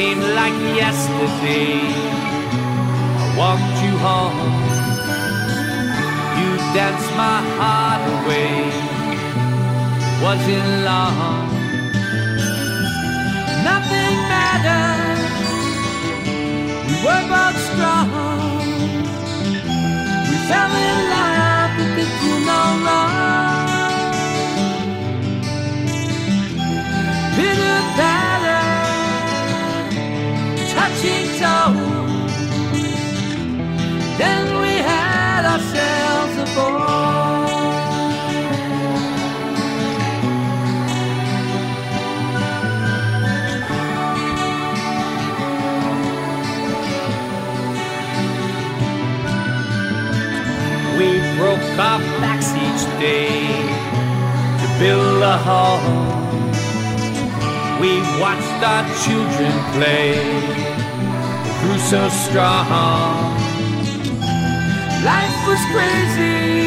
seemed like yesterday. I walked you home, you danced my heart away. Wasn't long, nothing mattered. We were both strong. We fell in love, but could do no wrong. Bitter batter, touching toes. Then we had ourselves a boy. We broke our backs each day to build a home. We watched our children play, grew so strong. Life was crazy,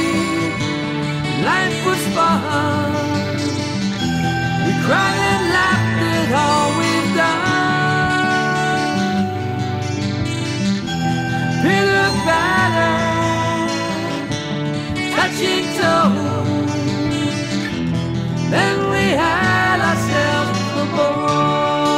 life was fun. We cried and laughed at all we've done. Bitter batter, touching toes. Then we had ourselves a boy.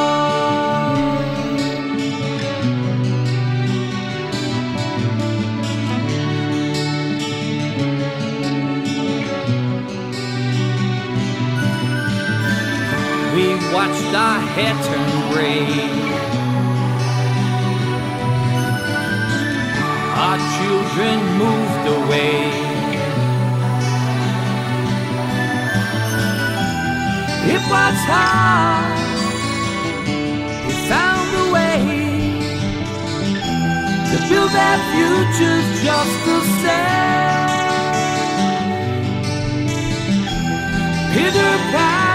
We watched our hair turn gray, our children moved away. It was hard, we found a way to build our futures just the same. Pitter patter,